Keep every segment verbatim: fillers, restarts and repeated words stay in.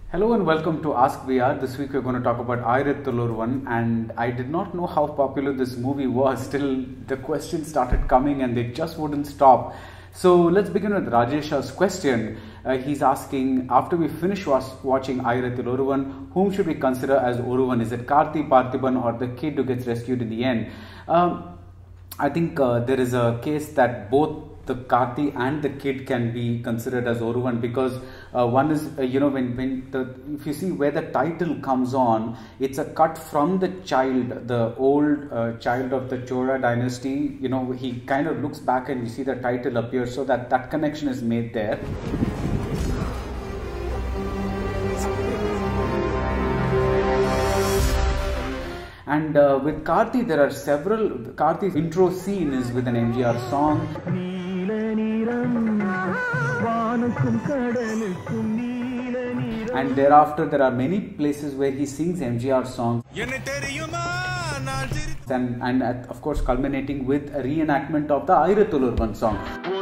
Hello and welcome to Ask V R. This week we're going to talk about Aayirathil Oruvan, and I did not know how popular this movie was till the questions started coming and they just wouldn't stop. So let's begin with Rajesh's question. Uh, he's asking, after we finish watching Aayirathil Oruvan, whom should we consider as Oruvan? Is it Karthi, Parthiepan, or the kid who gets rescued in the end? Um, I think uh, there is a case that both the Karthi and the kid can be considered as Oruvan, because uh, one is, uh, you know, when, when the, if you see where the title comes on, it's a cut from the child, the old uh, child of the Chola dynasty. You know, he kind of looks back and you see the title appear, so that that connection is made there. And uh, with Karthi, there are several. Karthi's intro scene is with an M G R song. And thereafter, there are many places where he sings M G R songs. And, and uh, of course, culminating with a reenactment of the Aayirathil Oruvan song.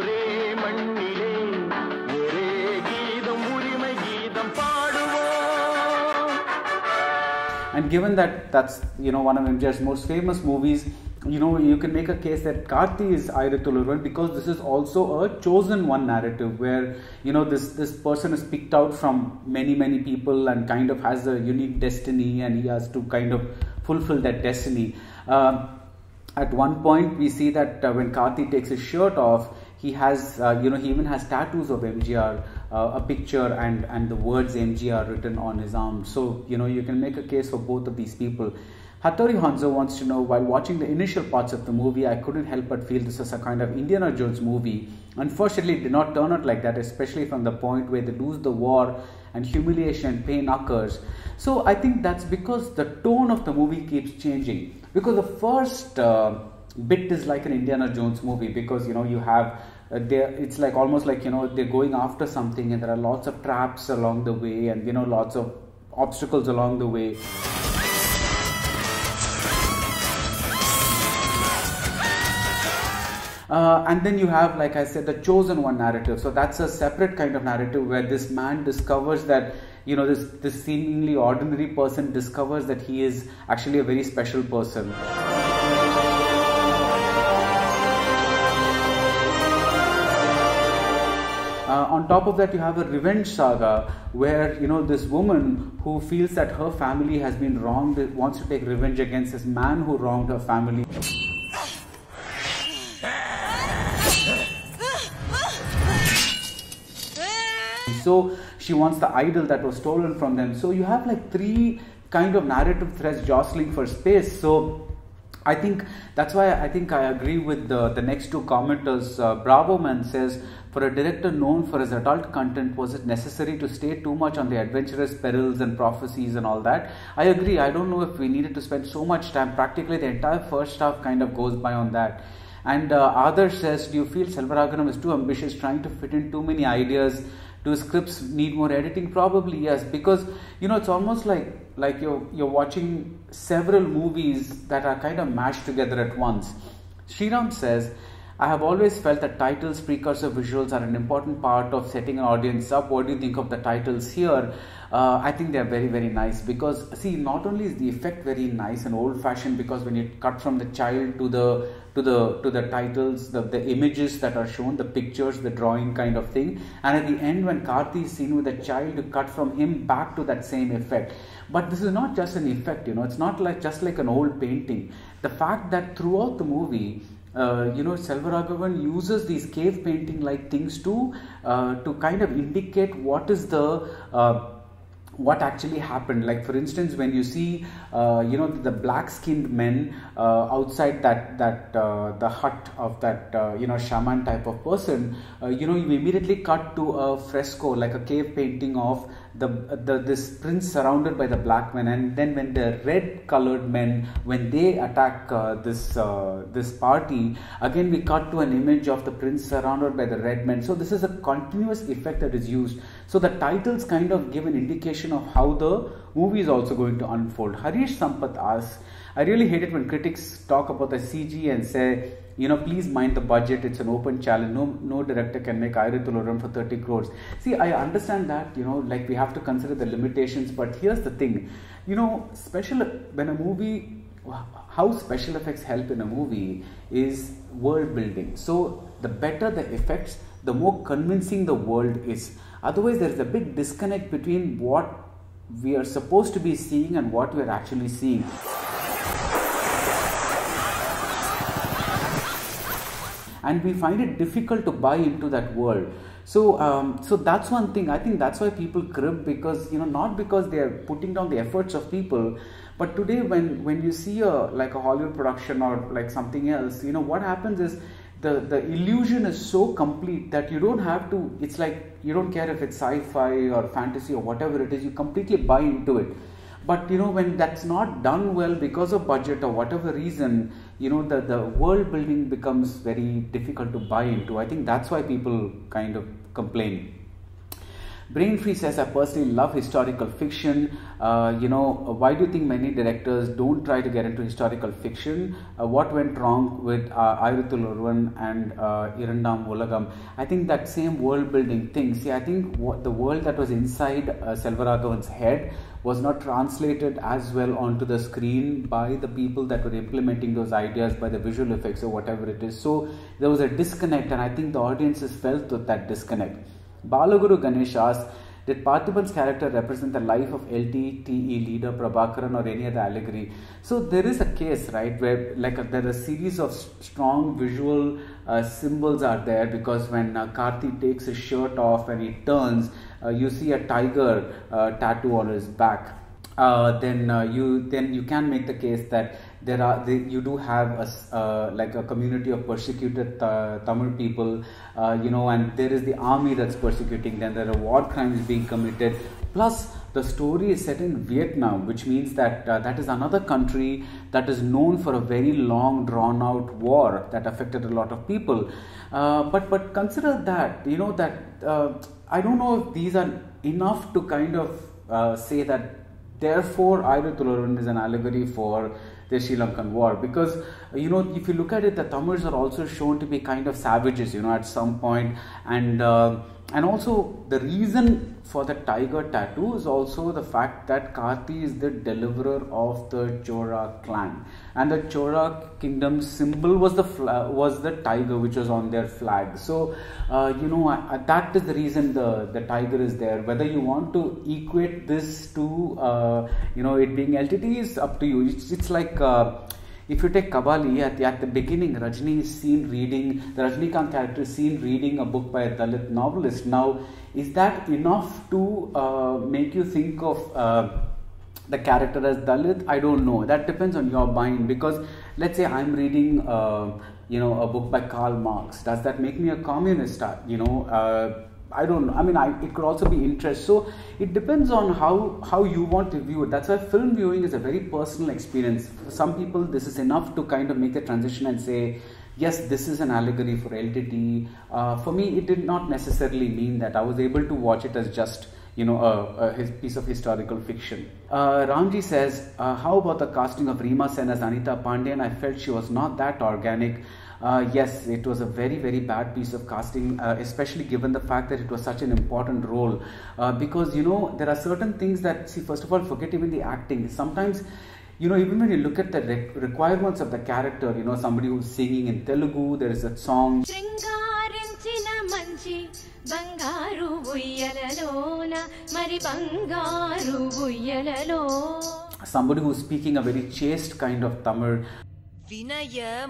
And given that that's, you know, one of M G R's most famous movies, you know, you can make a case that Karthi is Aayirathil Oruvan, because this is also a chosen one narrative where, you know, this, this person is picked out from many, many people and kind of has a unique destiny, and he has to kind of fulfill that destiny. Uh, at one point, we see that uh, when Karthi takes his shirt off, he has, uh, you know, he even has tattoos of M G R, uh, a picture and, and the words M G R written on his arm. So, you know, you can make a case for both of these people. Hattori Hanzo wants to know, while watching the initial parts of the movie, I couldn't help but feel this is a kind of Indiana Jones movie. Unfortunately, it did not turn out like that, especially from the point where they lose the war and humiliation and pain occurs. So I think that's because the tone of the movie keeps changing. Because the first uh, bit is like an Indiana Jones movie, because, you know, you have uh, there, it's like almost like, you know, they're going after something and there are lots of traps along the way and, you know, lots of obstacles along the way. Uh, and then you have, like I said, the chosen one narrative. So that's a separate kind of narrative where this man discovers that, you know, this, this seemingly ordinary person discovers that he is actually a very special person. Uh, on top of that, you have a revenge saga where, you know, this woman who feels that her family has been wronged, wants to take revenge against this man who wronged her family. So she wants the idol that was stolen from them. So you have like three kind of narrative threads jostling for space. So I think that's why I think I agree with the, the next two commenters. Uh, Bravo Man says, for a director known for his adult content, was it necessary to stay too much on the adventurous perils and prophecies and all that? I agree. I don't know if we needed to spend so much time. Practically the entire first half kind of goes by on that. And uh, Adarsh says, do you feel Selvaraghavan is too ambitious, trying to fit in too many ideas? Do scripts need more editing? Probably yes, because, you know, it's almost like like you're you're watching several movies that are kind of mashed together at once. Sriram says, I have always felt that titles, precursor visuals are an important part of setting an audience up. What do you think of the titles here? Uh, I think they are very, very nice, because see, not only is the effect very nice and old-fashioned, because when you cut from the child to the to the to the titles, the, the images that are shown, the pictures, the drawing kind of thing, and at the end when Karthi is seen with the child, you cut from him back to that same effect. But this is not just an effect, you know, it's not like just like an old painting. The fact that throughout the movie, Uh, you know, Selvaraghavan uses these cave painting like things to uh, to kind of indicate what is the uh, what actually happened. Like for instance, when you see uh, you know, the black skinned men uh, outside that that uh, the hut of that uh, you know, shaman type of person, uh, you know, you immediately cut to a fresco, like a cave painting of the, the this prince surrounded by the black men. And then when the red colored men, when they attack uh, this uh, this party, again we cut to an image of the prince surrounded by the red men. So this is a continuous effect that is used. So the titles kind of give an indication of how the movie is also going to unfold. Harish Sampath asks, I really hate it when critics talk about the C G and say you know, please mind the budget, it's an open challenge, no no director can make Aayirathil Oruvan for thirty crores. See, I understand that, you know, like we have to consider the limitations, but here's the thing, you know, special, when a movie, how special effects help in a movie is world building. So the better the effects, the more convincing the world is. Otherwise, there's a big disconnect between what we are supposed to be seeing and what we are actually seeing. And we find it difficult to buy into that world. So, um, so that's one thing. I think that's why people crib, because, you know, not because they are putting down the efforts of people, but today when when you see a like a Hollywood production or like something else, you know, what happens is the the illusion is so complete that you don't have to. It's like you don't care if it's sci-fi or fantasy or whatever it is. You completely buy into it. But you know, when that's not done well because of budget or whatever reason, you know, the, the world building becomes very difficult to buy into. I think that's why people kind of complain. Brain Free says, I personally love historical fiction. Uh, you know, why do you think many directors don't try to get into historical fiction? Uh, what went wrong with uh, Aayirathil Oruvan and uh, Irandam Ulagam? I think that same world building thing. See, I think what the world that was inside uh, Selvaraghavan's head was not translated as well onto the screen by the people that were implementing those ideas, by the visual effects or whatever it is. So there was a disconnect, and I think the audiences felt with that disconnect. Balaguru Ganesh asks, did Parthiepan's character represent the life of L T T E leader Prabhakaran or any other allegory? So there is a case, right, where like a, there are a series of strong visual uh, symbols are there, because when uh, Karthi takes his shirt off and he turns, uh, you see a tiger uh, tattoo on his back. Uh, then uh, you then you can make the case that there are they, you do have a uh, like a community of persecuted uh, Tamil people, uh, you know, and there is the army that's persecuting them. There are war crimes being committed. Plus, the story is set in Vietnam, which means that uh, that is another country that is known for a very long, drawn-out war that affected a lot of people. Uh, but but consider that, you know, that uh, I don't know if these are enough to kind of uh, say that therefore Aayirathil Oruvan is an allegory for the Sri Lankan war, because you know, if you look at it, the Tamils are also shown to be kind of savages, you know, at some point, and uh, and also the reason for the tiger tattoo is also the fact that Karthi is the deliverer of the Chora clan, and the Chora kingdom's symbol was the was the tiger which was on their flag. So uh, you know, uh, that is the reason the the tiger is there. Whether you want to equate this to uh, you know, it being L T T is up to you. It's, it's like uh, if you take Kabali, at the, at the beginning, Rajni is seen reading, the Rajnikant character is seen reading a book by a Dalit novelist. Now, is that enough to uh, make you think of uh, the character as Dalit? I don't know. That depends on your mind, because let's say I'm reading, uh, you know, a book by Karl Marx. Does that make me a communist? You know, uh, I don't know. I mean, I, it could also be interest. So it depends on how, how you want to view it. That's why film viewing is a very personal experience. For some people, this is enough to kind of make a transition and say, yes, this is an allegory for L T T. Uh, for me, it did not necessarily mean that. I was able to watch it as just, you know, a, a piece of historical fiction. Uh, Ramji says, uh, how about the casting of Reemma Sen as Anita Pandian? I felt she was not that organic. Uh, yes, it was a very, very bad piece of casting, uh, especially given the fact that it was such an important role. Uh, because, you know, there are certain things that, see, first of all, forget even the acting. Sometimes, you know, even when you look at the re requirements of the character, you know, somebody who's singing in Telugu, there is that song. Somebody who's speaking a very chaste kind of Tamil. Uh,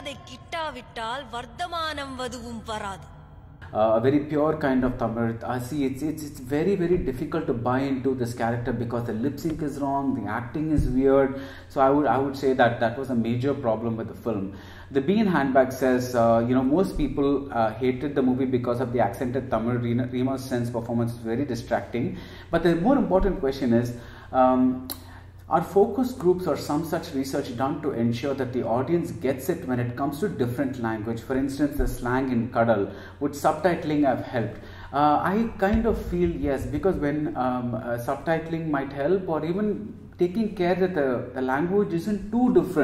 a very pure kind of Tamil. I uh, see, it's, it's it's very very difficult to buy into this character because the lip sync is wrong, the acting is weird. So I would I would say that that was a major problem with the film. The Bean Handbag says, uh, you know, most people uh, hated the movie because of the accented Tamil. Reemma Sen's performance is very distracting. But the more important question is, um, are focus groups or some such research done to ensure that the audience gets it when it comes to different language? For instance, the slang in Kadal, would subtitling have helped? Uh, I kind of feel yes, because when um, uh, subtitling might help, or even taking care that the, the language isn't too different.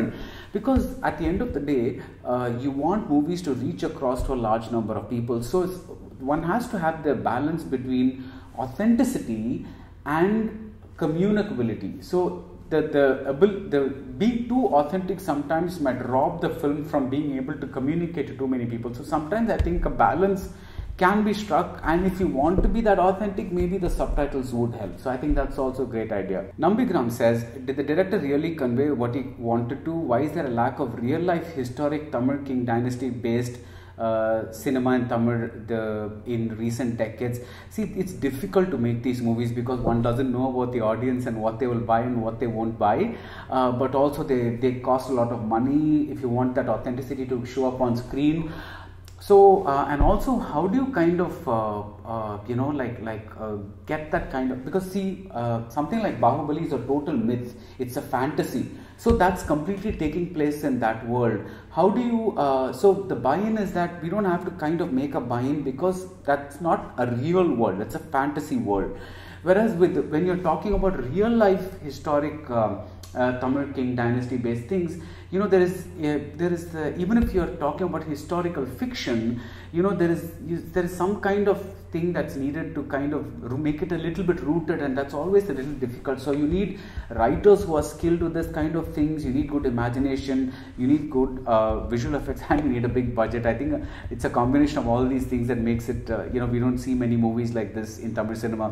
because at the end of the day, uh, you want movies to reach across to a large number of people. So it's, one has to have the balance between authenticity and communicability. So the the, abil- the being too authentic sometimes might rob the film from being able to communicate to too many people. So sometimes I think a balance can be struck, and if you want to be that authentic, maybe the subtitles would help. So I think that's also a great idea. Nambigram says, did the director really convey what he wanted to? Why is there a lack of real life historic Tamil King dynasty based uh, cinema in Tamil the, in recent decades? See, it's difficult to make these movies because one doesn't know about the audience and what they will buy and what they won't buy. Uh, but also they, they cost a lot of money if you want that authenticity to show up on screen. So uh, and also, how do you kind of uh, uh, you know like like uh, get that kind of, because see uh, something like Bahubali is a total myth, it's a fantasy, so that's completely taking place in that world. How do you uh, so the buy-in is that we don't have to kind of make a buy-in because that's not a real world, it's a fantasy world. Whereas with when you're talking about real life historic um, uh, Tamil King dynasty based things, you know, there is uh, there is uh, even if you're talking about historical fiction, you know, there is you, there is some kind of thing that's needed to kind of make it a little bit rooted, and that's always a little difficult. So you need writers who are skilled with this kind of things, you need good imagination, you need good uh, visual effects, and you need a big budget. I think it's a combination of all these things that makes it, uh, you know, we don't see many movies like this in Tamil cinema.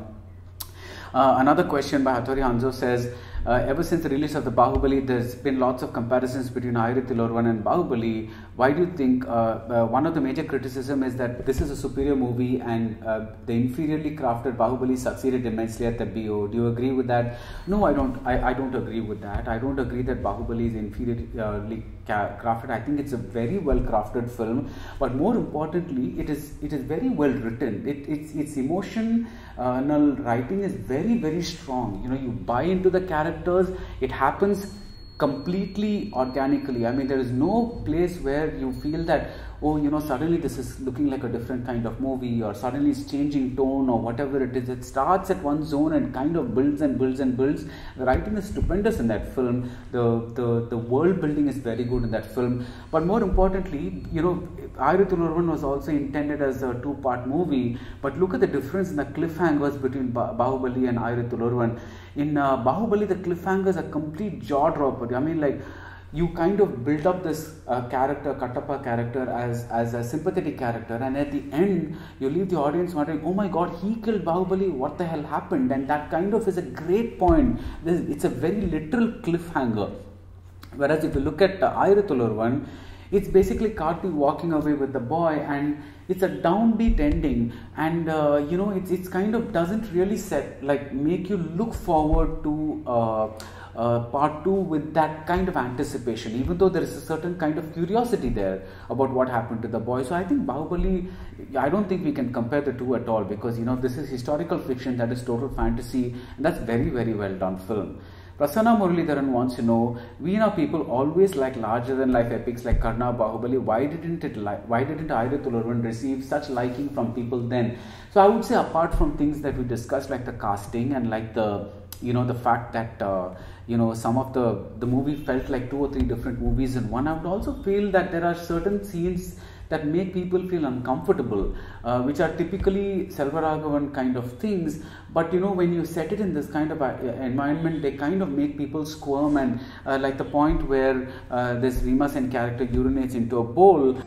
Uh, another question by Hattori Hanzo says, uh, ever since the release of the Bahubali, there's been lots of comparisons between Aayirathil Oruvan and Bahubali. Why do you think, uh, uh, one of the major criticism is that this is a superior movie and uh, the inferiorly crafted Bahubali succeeded immensely at the B O. Do you agree with that? No, I don't. I, I don't agree with that. I don't agree that Bahubali is inferiorly crafted. I think it's a very well crafted film, but more importantly, it is it is very well written. It, it's its emotional writing is very very strong. You know, you buy into the characters. It happens completely organically. I mean, there is no place where you feel that, oh, you know, suddenly this is looking like a different kind of movie, or suddenly it's changing tone or whatever it is. It starts at one zone and kind of builds and builds and builds. The writing is stupendous in that film. The the, the world building is very good in that film. But more importantly, you know, Aayirathil Oruvan was also intended as a two-part movie. But look at the difference in the cliffhangers between Bahubali and Aayirathil Oruvan. In uh, Bahubali, the cliffhangers are complete jaw-dropper. I mean, like, you kind of build up this uh, character, Kattappa character, as, as a sympathetic character, and at the end, you leave the audience wondering, oh my god, he killed Bahubali, what the hell happened? And that kind of is a great point. It's a very literal cliffhanger. Whereas if you look at uh, Aayirathil Oruvan, it's basically Karthi walking away with the boy, and it's a downbeat ending, and uh, you know, it's it's kind of doesn't really set like make you look forward to uh, uh, part two with that kind of anticipation, even though there is a certain kind of curiosity there about what happened to the boy. So I think Bahubali, I don't think we can compare the two at all, because you know, this is historical fiction, that is total fantasy, and that's very very well done film. Prasanna Muralidharan wants to know, we now people always like larger than life epics like Karna, Bahubali. Why didn't it like why didn't Aayirathil Oruvan receive such liking from people then? So I would say, apart from things that we discussed like the casting and like the, you know, the fact that uh, you know, some of the the movie felt like two or three different movies in one, I would also feel that there are certain scenes that make people feel uncomfortable, uh, which are typically Selvaraghavan kind of things. But you know, when you set it in this kind of uh, environment, they kind of make people squirm, and uh, like the point where uh, this Reemma Sen character urinates into a bowl.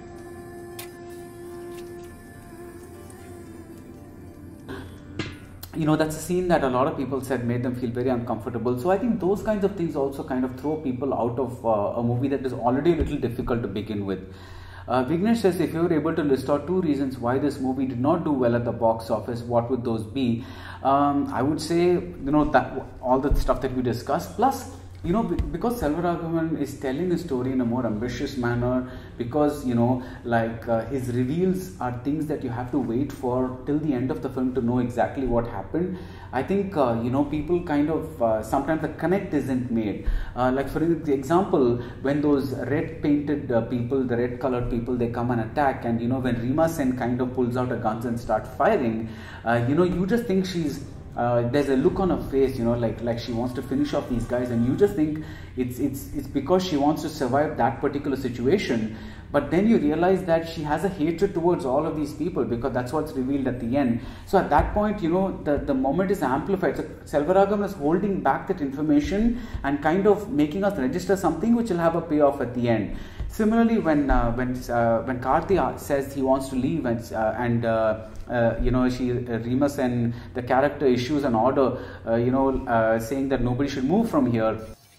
You know, that's a scene that a lot of people said made them feel very uncomfortable. So I think those kinds of things also kind of throw people out of uh, a movie that is already a little difficult to begin with. Uh, Vignesh says, if you were able to list out two reasons why this movie did not do well at the box office, what would those be? Um, I would say, you know, that all the stuff that we discussed, plus, you know, because Selvaraghavan is telling a story in a more ambitious manner, because, you know, like uh, his reveals are things that you have to wait for till the end of the film to know exactly what happened. I think, uh, you know, people kind of, uh, sometimes the connect isn't made. Uh, like for example, when those red painted uh, people, the red colored people, they come and attack, and, you know, when Reemma Sen kind of pulls out her guns and starts firing, uh, you know, you just think she's Uh, there's a look on her face, you know, like like she wants to finish off these guys, and you just think it's it's it's because she wants to survive that particular situation. But then you realize that she has a hatred towards all of these people, because that's what's revealed at the end. So at that point, you know, the, the moment is amplified. So Selvaraghavan is holding back that information and kind of making us register something which will have a payoff at the end. Similarly, when uh, when uh, when Karthi says he wants to leave, and uh, and uh, uh, you know, she uh, Reemma Sen, the character, issues an order, uh, you know, uh, saying that nobody should move from here.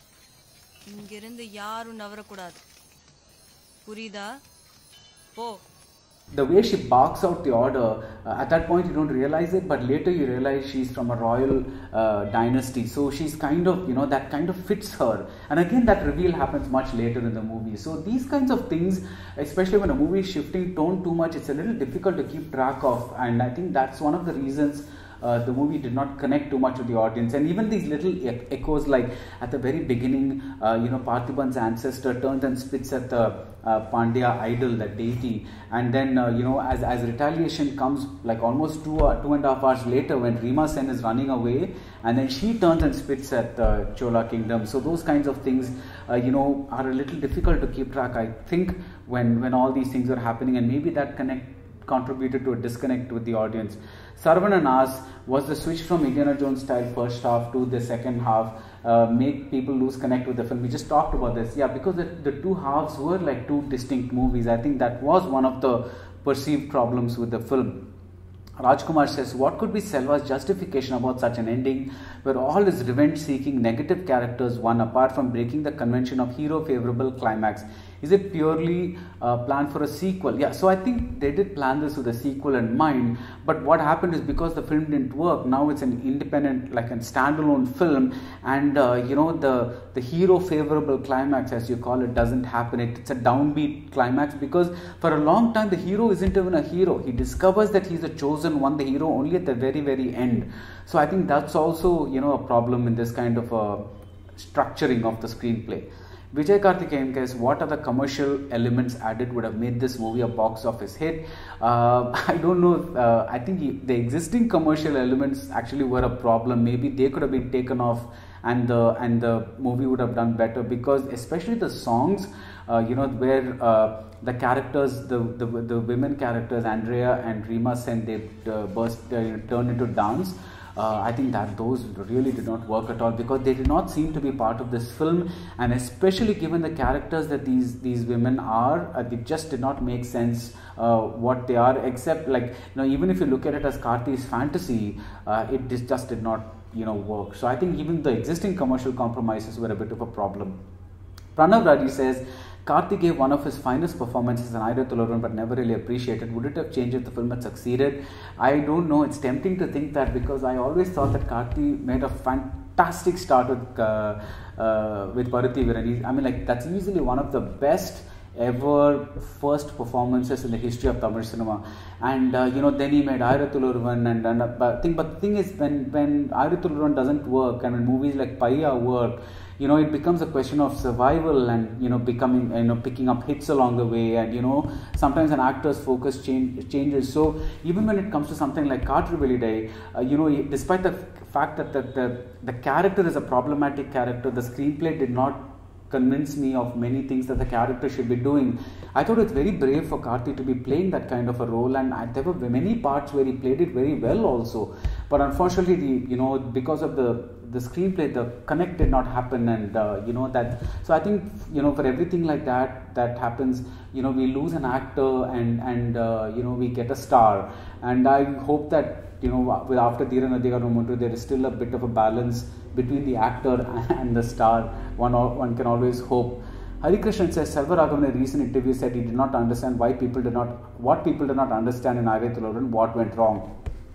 The way she barks out the order, uh, at that point you don't realize it, but later you realize she's from a royal uh, dynasty. So she's kind of, you know, that kind of fits her. And again, that reveal happens much later in the movie. So these kinds of things, especially when a movie is shifting tone too much, it's a little difficult to keep track of. And I think that's one of the reasons Uh, the movie did not connect too much with the audience. And even these little e echoes, like at the very beginning, uh, you know, Parthiepan's ancestor turns and spits at the uh, Pandya idol, that deity, and then uh, you know, as, as retaliation comes, like almost two uh, two and a half hours later, when Reemma Sen is running away, and then she turns and spits at the Chola kingdom. So those kinds of things, uh, you know, are a little difficult to keep track, I think, when when all these things are happening, and maybe that connect contributed to a disconnect with the audience. Saravanan asks, was the switch from Indiana Jones style first half to the second half uh, make people lose connect with the film? We just talked about this. Yeah, because the, the two halves were like two distinct movies. I think that was one of the perceived problems with the film. Rajkumar says, what could be Selva's justification about such an ending where all his revenge-seeking negative characters won, apart from breaking the convention of hero-favorable climax? Is it purely uh, planned for a sequel? Yeah, so I think they did plan this with a sequel in mind, but what happened is, because the film didn't work, now it's an independent, like a standalone film, and uh, you know, the, the hero-favorable climax, as you call it, doesn't happen. It, it's a downbeat climax, because for a long time, the hero isn't even a hero. He discovers that he's the chosen one, the hero, only at the very, very end. So I think that's also, you know, a problem in this kind of a structuring of the screenplay. Vijay Karthikeyan says, what are the commercial elements added would have made this movie a box office hit? Uh, I don't know. Uh, I think he, the existing commercial elements actually were a problem. Maybe they could have been taken off, and the and the movie would have done better, because especially the songs, uh, you know, where uh, the characters, the, the the women characters, Andrea and Reemma Sen, they uh, burst, uh, turn into dance. Uh, I think that those really did not work at all, because they did not seem to be part of this film, and especially given the characters that these these women are, uh, they just did not make sense uh, what they are, except, like, you know, even if you look at it as Karthi's fantasy, uh, it just, just did not, you know, work. So I think even the existing commercial compromises were a bit of a problem. Pranav Raji says, Karthi gave one of his finest performances in Aayirathil Oruvan, but never really appreciated. Would it have changed if the film had succeeded? I don't know. It's tempting to think that, because I always thought that Karthi made a fantastic start with uh, uh, with Parthiepan. I mean, like, that's easily one of the best ever first performances in the history of Tamil cinema. And uh, you know, then he made Aayirathil Oruvan, and, and uh, but thing. But the thing is, when when Aayirathil Oruvan doesn't work, and when movies like Paiya work, you know, it becomes a question of survival, and, you know, becoming, you know, picking up hits along the way, and, you know, sometimes an actor's focus change, changes. So even when it comes to something like Kaatru Velidai, uh, you know, despite the fact that the, the, the character is a problematic character, the screenplay did not convince me of many things that the character should be doing. I thought it's very brave for Karthi to be playing that kind of a role, and I, there were many parts where he played it very well also. But unfortunately, the, you know, because of the the screenplay, the connect did not happen, and uh, you know that. So I think, you know, for everything like that that happens, you know, we lose an actor, and and uh, you know, we get a star. And I hope that, you know, with after Dheera Nadiga Nomuntu, there is still a bit of a balance between the actor and the star. One one can always hope. Hari Krishnan says, Selvaraghavan in a recent interview said he did not understand why people did not, what people did not understand in Aayirathil Oruvan, what went wrong.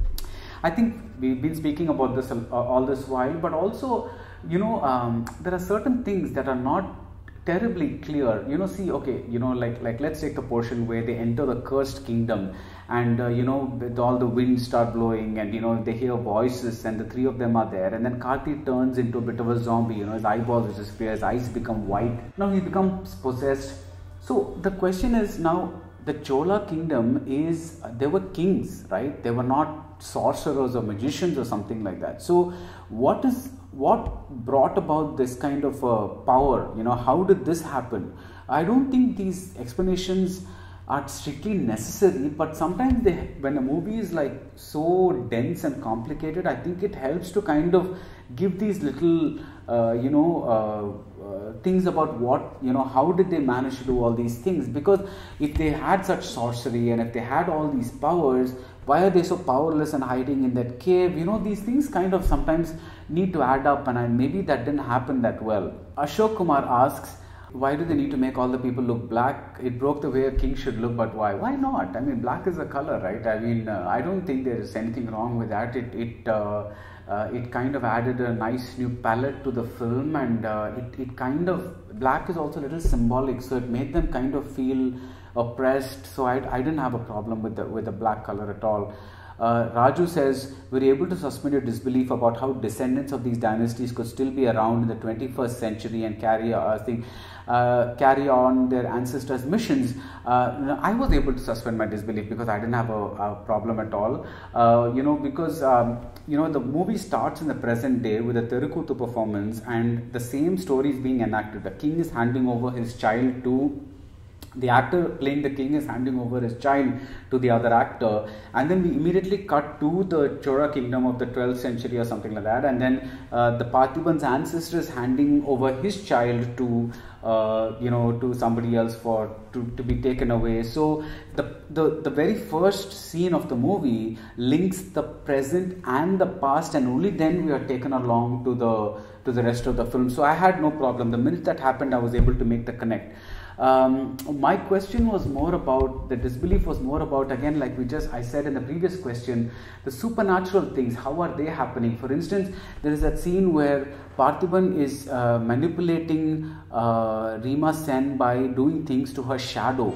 I think we've been speaking about this uh, all this while, but also, you know, um, there are certain things that are not terribly clear. You know, see, okay, you know, like, like let's take the portion where they enter the cursed kingdom, and uh, you know, with all the winds start blowing, and, you know, they hear voices, and the three of them are there, and then Karthi turns into a bit of a zombie. You know, his eyeballs disappear, his eyes become white. Now he becomes possessed. So the question is now, the Chola kingdom is, uh, they were kings, right? They were not sorcerers or magicians or something like that. So what is what brought about this kind of uh, power? You know, how did this happen? I don't think these explanations are strictly necessary, but sometimes they, when a movie is like so dense and complicated, I think it helps to kind of give these little uh, you know uh, uh, things about what, you know, how did they manage to do all these things. Because if they had such sorcery and if they had all these powers, why are they so powerless and hiding in that cave? You know, these things kind of sometimes need to add up, and I, maybe that didn't happen that well. Ashok Kumar asks, why do they need to make all the people look black? It broke the way a king should look, but why? Why not? I mean, black is a color, right? I mean, uh, I don't think there is anything wrong with that. It it uh, uh, it kind of added a nice new palette to the film, and uh, it it kind of, black is also a little symbolic, so it made them kind of feel oppressed. So I I didn't have a problem with the with the black color at all. Uh, Raju says, were you able to suspend your disbelief about how descendants of these dynasties could still be around in the twenty-first century and carry uh, thing, uh, carry on their ancestors' missions? Uh, I was able to suspend my disbelief because I didn't have a, a problem at all. Uh, you know, because um, you know, the movie starts in the present day with a Terukuthu performance, and the same story is being enacted. The king is handing over his child to the actor playing the king is handing over his child to the other actor, and then we immediately cut to the Chola kingdom of the twelfth century or something like that, and then uh, the Parthiepan's ancestor is handing over his child to uh, you know to somebody else for to, to be taken away. So the, the the very first scene of the movie links the present and the past, and only then we are taken along to the to the rest of the film. So I had no problem. The minute that happened, I was able to make the connect. Um, my question was more about, the disbelief was more about, again, like we just, I said in the previous question, the supernatural things, how are they happening? For instance, there is that scene where Parthiepan is uh, manipulating uh, Reemma Sen by doing things to her shadow.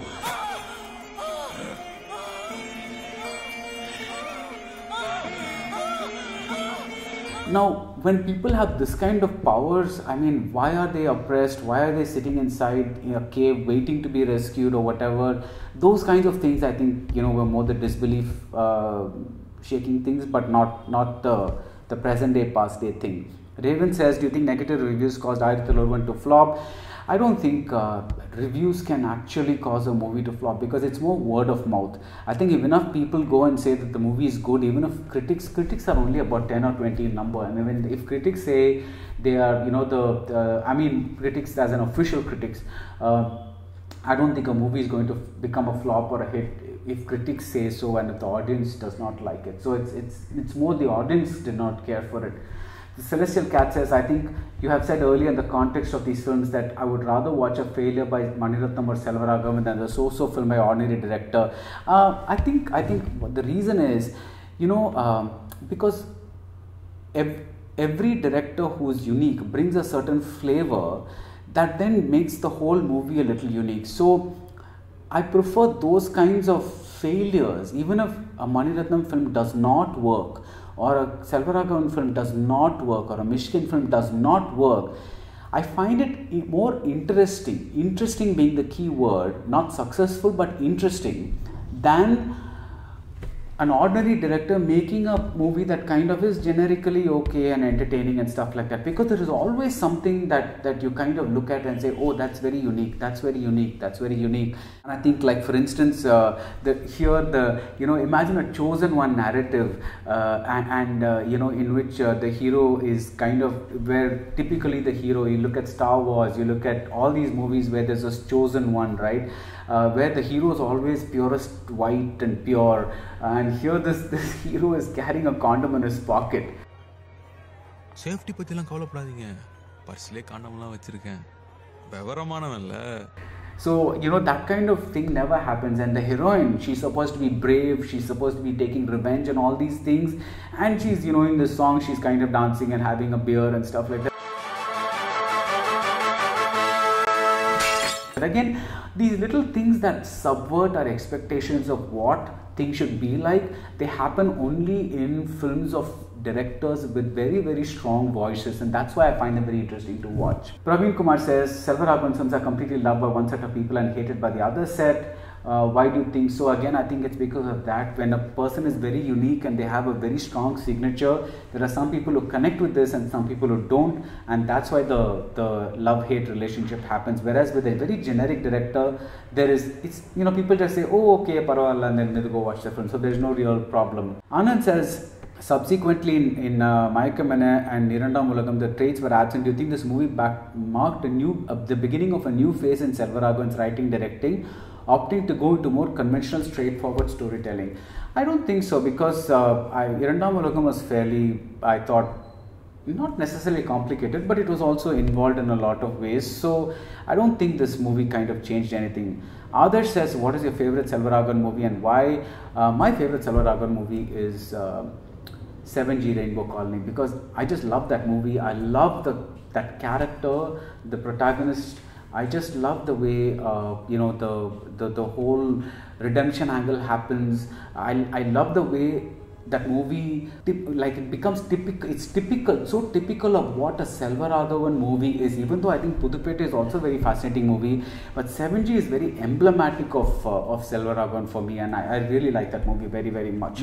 Now, when people have this kind of powers, I mean, why are they oppressed? Why are they sitting inside in a cave waiting to be rescued or whatever? Those kinds of things, I think, you know, were more the disbelief uh, shaking things, but not not the, the present day, past day thing. Raven says, do you think negative reviews caused Aayirathil Oruvan to flop? I don't think uh, reviews can actually cause a movie to flop, because it's more word of mouth. I think if enough people go and say that the movie is good, even if critics critics are only about ten or twenty in number. I mean, when, if critics say they are, you know, the, the I mean, critics as an official critics, uh, I don't think a movie is going to become a flop or a hit if critics say so and if the audience does not like it. So it's it's it's more the audience did not care for it. The Celestial Cat says, I think you have said earlier in the context of these films that I would rather watch a failure by Maniratnam or Selvaraghavan than the so-so film by ordinary director. Uh, I think I think the reason is, you know, um, because ev every director who is unique brings a certain flavor that then makes the whole movie a little unique. So I prefer those kinds of failures, even if a Maniratnam film does not work, or a Selvaraghavan film does not work, or a Michigan film does not work. I find it more interesting, interesting being the key word, not successful but interesting, than an ordinary director making a movie that kind of is generically okay and entertaining and stuff like that, because there is always something that that you kind of look at and say, oh, that's very unique, that's very unique, that's very unique. And I think, like, for instance, uh, the here the you know imagine a chosen one narrative uh, and, and uh, you know in which uh, the hero is kind of, where typically the hero, you look at Star Wars, you look at all these movies where there's this chosen one, right? Uh, where the hero is always purest white and pure, and here this this hero is carrying a condom in his pocket. Safety பத்திலாம் கவலைப்படாதீங்க, பர்ஸ்லயே காண்டம்லாம் வச்சிருக்கேன், விவரமானவன்ல. So, you know, that kind of thing never happens, and the heroine, she's supposed to be brave, she's supposed to be taking revenge and all these things, and she's, you know, in this song she's kind of dancing and having a beer and stuff like that. But again, these little things that subvert our expectations of what things should be like, they happen only in films of directors with very very strong voices, and that's why I find them very interesting to watch. Praveen Kumar says, Selvaraghavan films are completely loved by one set of people and hated by the other set. Uh, why do you think so? Again, I think it's because of that. When a person is very unique and they have a very strong signature, there are some people who connect with this and some people who don't, and that's why the the love-hate relationship happens. Whereas with a very generic director, there is, it's, you know, people just say, oh, okay, parvala, and then they go watch the film. So there's no real problem. Anand says, subsequently in, in uh, Mayakamane and Nirandam Ulagam, the traits were absent. Do you think this movie back marked a new, uh, the beginning of a new phase in Selvaraghavan's writing, directing, opting to go into more conventional, straightforward storytelling? I don't think so, because uh, I, Nirandam Ulagam was fairly, I thought, not necessarily complicated, but it was also involved in a lot of ways. So I don't think this movie kind of changed anything. Adarsh says, what is your favorite Selvaraghavan movie and why? Uh, my favorite Selvaraghavan movie is uh, seven G Rainbow Colony, because I just love that movie. I love the that character, the protagonist. I just love the way uh, you know the, the the whole redemption angle happens. I I love the way that movie, like, it becomes typical. It's typical, so typical of what a Selvaraghavan movie is. Even though I think Pudupete is also a very fascinating movie, but seven G is very emblematic of uh, of Selvaraghavan for me, and I, I really like that movie very very much.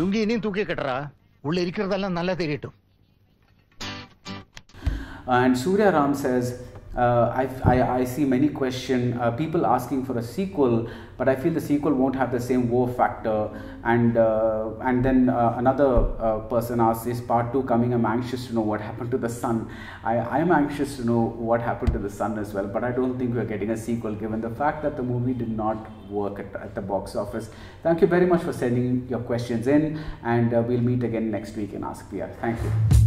And Surya Ram says, uh, I, I, I see many question, uh, people asking for a sequel, but I feel the sequel won't have the same wow factor. And uh, and then uh, another uh, person asks, is part two coming? I'm anxious to know what happened to the son. I, I'm anxious to know what happened to the son as well, but I don't think we're getting a sequel given the fact that the movie did not work at, at the box office. Thank you very much for sending your questions in, and uh, we'll meet again next week in Ask P R. Thank you.